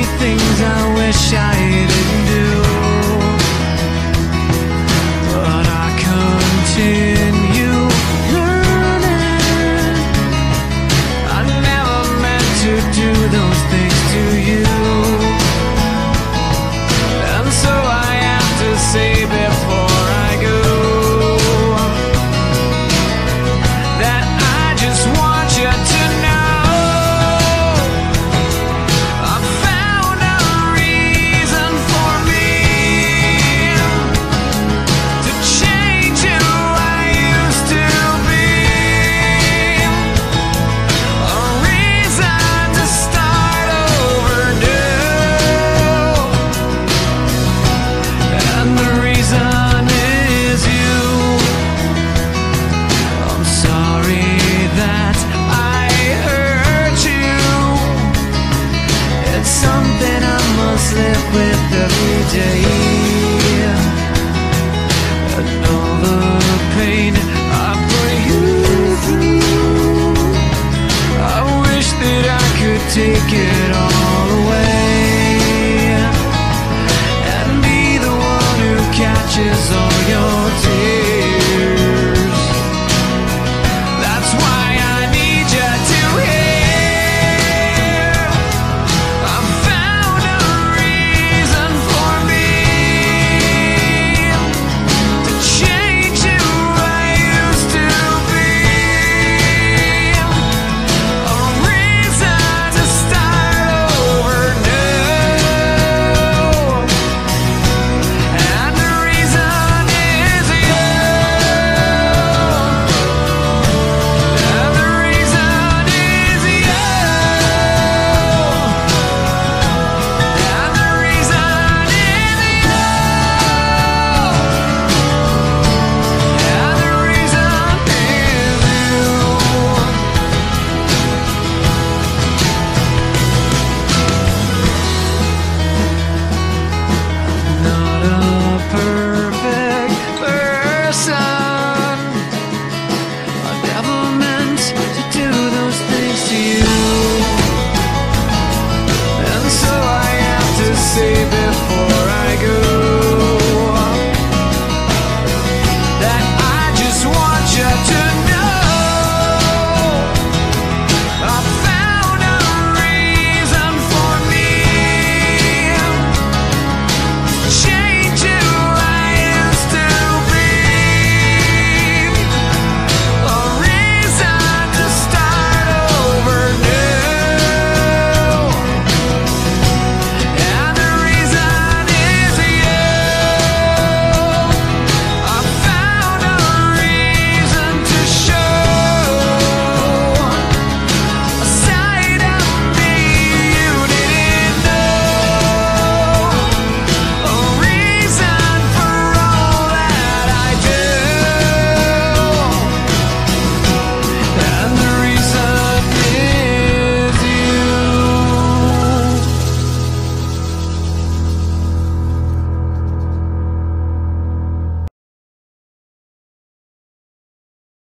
things I wish I didn't do, but I continue learning. I never meant to do those things to you, and so I have to say before I go that I just want you to know I found a reason for me to change who I used to be, a reason to start over new, and the reason is you. I'm sorry that I hurt you. It's something I must live with every day.